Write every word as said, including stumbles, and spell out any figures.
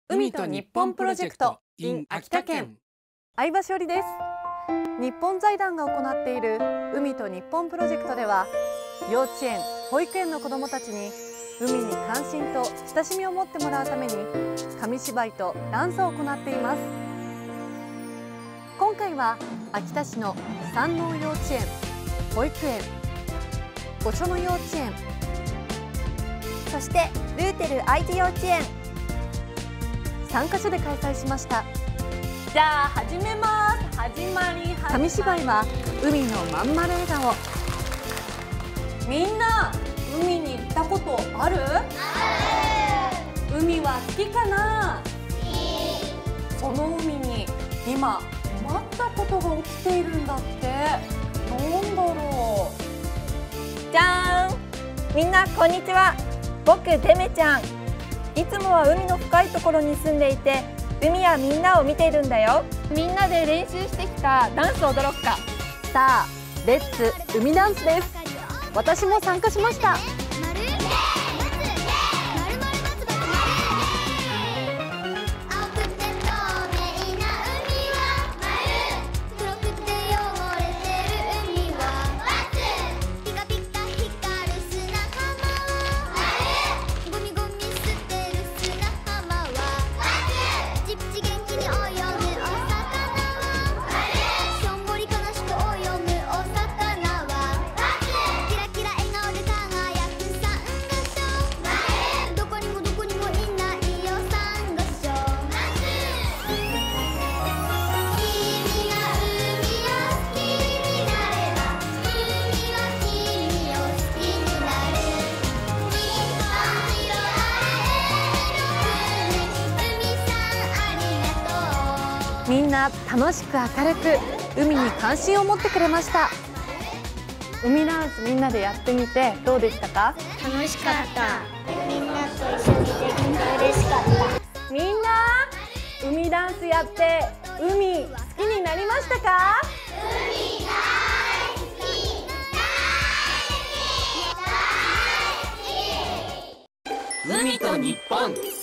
海と日本プロジェクト in 秋田県。 相葉しおりです。日本財団が行っている海と日本プロジェクトでは、幼稚園・保育園の子どもたちに海に関心と親しみを持ってもらうために紙芝居とダンスを行っています。今回は秋田市の山王幼稚園、保育園、御所野幼稚園、 そしてルーテル愛知幼稚園さんカ所で開催しました。 じゃあ始めます。始まり始まり。 紙芝居は海のまん丸笑顔。 みんな海に行ったことある？ある。海は好きかな？その海に今困ったことが起きているんだって。なんだろう。 じゃーん、みんなこんにちは。僕てめちゃん。いつもは海の深いところに住んでいて、海やみんなを見ているんだよ。みんなで練習してきたダンスを踊ろっか。 さあ、レッツ海ダンスです。私も参加しました。みんな楽しく明るく海に関心を持ってくれました。海ダンスみんなでやってみてどうでしたか？ 楽しかった。みんなと一緒にできて嬉しかった。 みんな海ダンスやって海好きになりましたか？ 海大好き大好き大好き。 海と日本。